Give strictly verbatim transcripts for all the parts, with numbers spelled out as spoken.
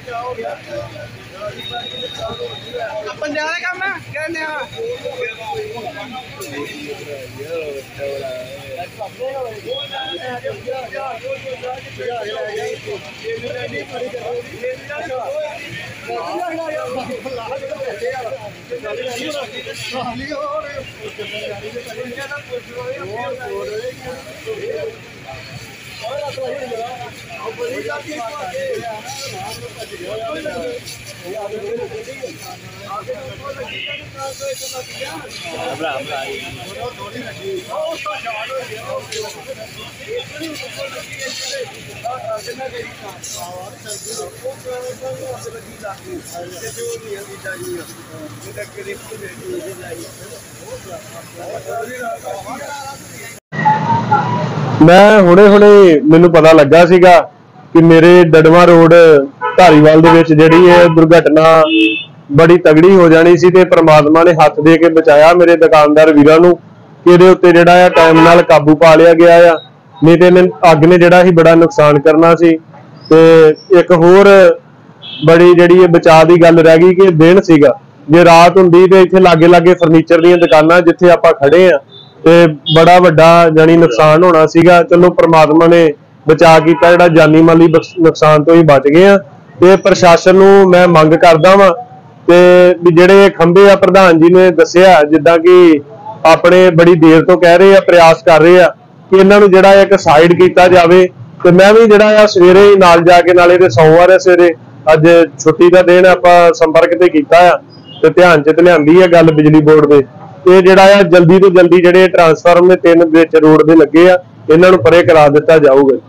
पंजाब काम है कहने मैं हुणे हुणे मैनू पता लगा सीगा कि मेरे डडवा रोड धारीवाल दे विच जिहड़ी है दुर्घटना बड़ी तगड़ी हो जानी सी ते परमात्मा ने हथ दे के बचाया मेरे दुकानदार वीरां नूं कि इहदे उत्ते जिहड़ा आ टाइम नाल काबू पा लिया गया आ, नहीं ते अग ने जिहड़ा ही बड़ा नुकसान करना सी। ते एक होर बड़ी जिहड़ी बचाव की गल रह गई कि दिन सीगा जे रात हुंदी ते इत्थे लागे लागे फर्नीचर दीयां दुकानां जिथे आपां खड़े आ ते बड़ा वड्डा जानी नुकसान होना सीगा। चलो परमात्मा ने बचा किया, जिहड़ा जानी माली नुकसान तो ही बच गए हैं। ते प्रशासन नूं मैं मंग करदा वां ते भी जिहड़े खंभे आ प्रधान जी ने दस्सिआ जिद्दां कि अपने बड़ी देर तो कह रहे हैं प्रयास कर रहे हैं कि इन्हां नूं जिहड़ा एक साइड किया जाए। ते मैं भी जिहड़ा आ सवेरे ही नाल जाके नाले ते सोमवार है सवेरे अज छुट्टी का दिन आपां संपर्क ते कीता आ ते ध्यान च लिआंदी है गल बिजली बोर्ड दे ये जिहड़ा आ जल्दी तो जल्दी जिहड़े ट्रांसफार्म ने तीन विच रोड दे लगे आ इन्हां नूं परे करा दित्ता जाऊगा।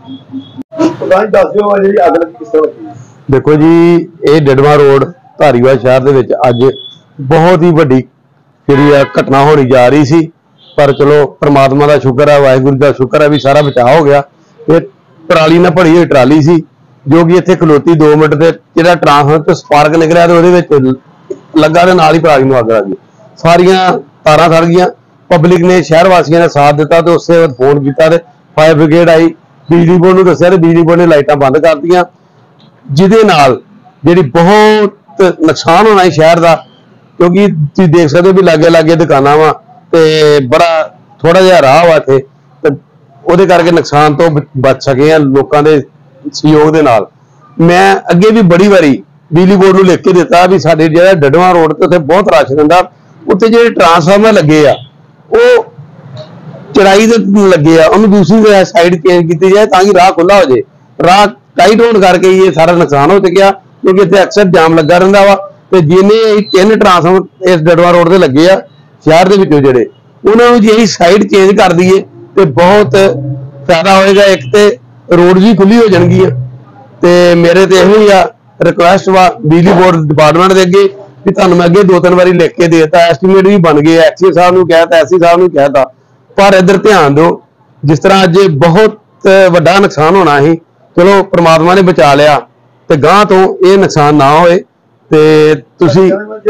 देखो जी ये डडवा रोड धारीवाल शहर दे विच अज बहुत ही वड्डी जिहड़ी घटना होनी जा रही सी, पर चलो परमात्मा का शुक्र है, वाहिगुरू का शुक्र है भी सारा बचाव हो गया। ये ट्राली नाल भरी हुई ट्राली सी जो कि इत्थे खलोती दो मिनट ते जिहड़ा ट्रांसफार्मर तो स्पार्क निकलिया तो उहदे विच लगा ते नाल ही ट्राली नूं अग लग गई, सारियां तारां सड़ गईयां। पब्लिक ने शहर वासियों ने साथ दिता तो उससे फोन किया, फायर ब्रिगेड आई, बिजली बोर्ड नूं दस्सिआ ते बिजली बोर्ड ने लाइटां बंद कर दित्तियां, जिहदे नाल जिहड़ी बहुत नुकसान होना है शहर का, क्योंकि तुसीं देख सकते हो भी लागे लागे दुकानां वा ते बड़ा थोड़ा जिहा राह वा इत्थे, ते उहदे करके नुकसान तो बच सके हैं लोगों के सहयोग दे नाल। मैं अगे भी बड़ी बारी बिजली बोर्ड नूं लिख के दिता भी साडे जिहड़ा डडवा रोड ते उत्थे बहुत रश रहिंदा, उत्थे जिहड़े ट्रांसफार्मर लगे आ वो चढ़ाई दे लगे आ, उन्होंने दूसरी साइड चेंज की जाए ताकि राह खुला हो जाए। राह टाइट होने करके ये सारा नुकसान हो चुका, क्योंकि इत्थे अक्सर जाम लगा रहिंदा वा ते जिन्ने तीन ट्रांसफार्मर इस डडवा रोड ते लगे आ शहर दे विचों जिहड़े उन्होंने जे साइड चेंज कर दईए तो बहुत फायदा होएगा। एक तो रोड भी खुली हो जाएगी ते मेरे तो यही आ रिक्वेस्ट वा बिजली बोर्ड डिपार्टमेंट के अगे भी तुहानूं मैं अगे दो तीन बारी लिख के देता, एस्टीमेट भी बन गए, एक्सी साहब नूं कहता, एसी साहब नूं कहता, पर इधर ध्यान दो जिस तरह अज बहुत वड्डा नुकसान होना ही, चलो परमात्मा ने बचा लिया ते गांह तो ये नुकसान ना होए। ते तुसीं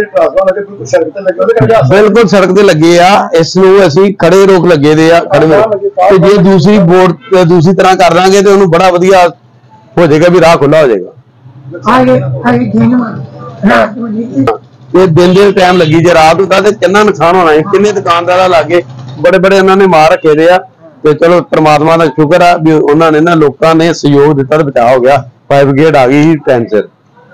बिल्कुल सड़क ते लगे आ, इस नूं असीं खड़े रोक लगे दे आ खड़े ते जे दूसरी बोर्ड दूसरी तरह कर लांगे तो उन्होंने बड़ा वधिया हो जाएगा भी राह खुला हो जाएगा। ये दिन दिन टाइम लगी जे रात होता तो कितना नुकसान होना है, किन्ने दुकानदार लागे बड़े बड़े उन्होंने मार रखे दे आ, ते चलो परमात्मा का शुक्र है भी उन्होंने ना लोगों ने सहयोग दिता तो बचाव हो गया, फायर ब्रिगेड आ गई टाइम सिर।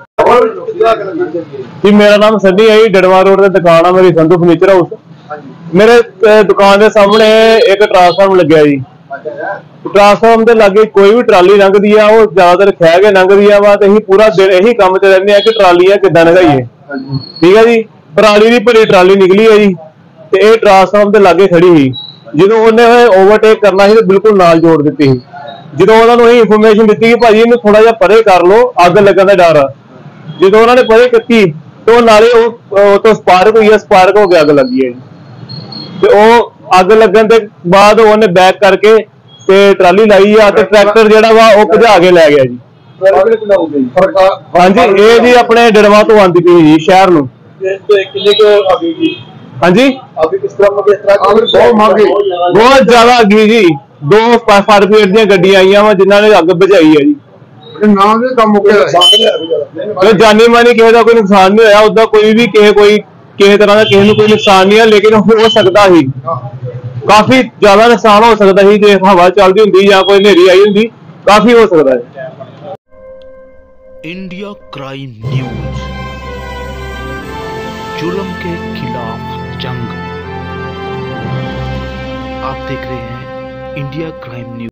जी मेरा नाम सनी है, डडवा रोड से दुकान है मेरी संधू फर्नीचर हाउस। मेरे दुकान के सामने एक ट्रांसफार्मर लगे जी, ट्रांसफार्मर के लागे कोई भी ट्राली लंघदी है वो ज्यादातर खह के लंघदी है वा, तो पूरा दिन यही काम च रहने कि ट्रालियां किदां लंघाईए। ठीक है जी, पराली की भरी ट्राली निकली है जी, तो यह ट्रांसफार्मर के लागे खड़ी ही, जो उन्हें ओवरटेक करना ही तो बिल्कुल नाल जोड़ दी ही। जो उन्होंने इंफॉर्मेशन दी कि भाजी इन्हूं थोड़ा जिहा परे कर लो अग लगन का डर, जो उन्होंने परे की तो नाले तो स्पार्क हुई है, स्पार्क हो गया अग लगी है जी। तो अग लगन के बाद उन्हें बैक करके ते ट्राली लाई आ ते ट्रैक्टर जिहड़ा वा वो भजा के लै गया जी। हाँ जी, ये जी अपने डडवा तो आती पई जी शहर नूं। हाँ जी बहुत ज्यादा अगी जी, दो फायर ब्रिगेड दी गड्डियां आईयां वा जिन्हां ने अग बुझाई है जी। ਨਾਮ ਦੇ ਕੰਮ ਮੁੱਕਿਆ ਤੇ ਜਾਨੀ ਮਾਨੀ ਕਿਸੇ ਦਾ ਕੋਈ ਨੁਕਸਾਨ ਨਹੀਂ ਹੋਇਆ, ਉਦਾਂ ਕੋਈ ਵੀ ਕਿਸੇ ਕੋਈ ਕਿਸੇ ਤਰ੍ਹਾਂ ਦਾ ਕਿਸੇ ਨੂੰ ਕੋਈ ਨੁਕਸਾਨ ਨਹੀਂ ਹੈ, ਲੇਕਿਨ ਹੋ ਸਕਦਾ ਸੀ ਕਾਫੀ ਜ਼ਿਆਦਾ ਨੁਕਸਾਨ ਹੋ ਸਕਦਾ ਸੀ ਜੇ ਹਵਾ ਚੱਲਦੀ ਹੁੰਦੀ ਜਾਂ ਕੋਈ ਹਨੇਰੀ ਆਈ ਹੁੰਦੀ, काफी हो सकता है। इंडिया क्राइम न्यूज, जुल्म के खिलाफ जंग। आप देख रहे हैं इंडिया क्राइम न्यूज।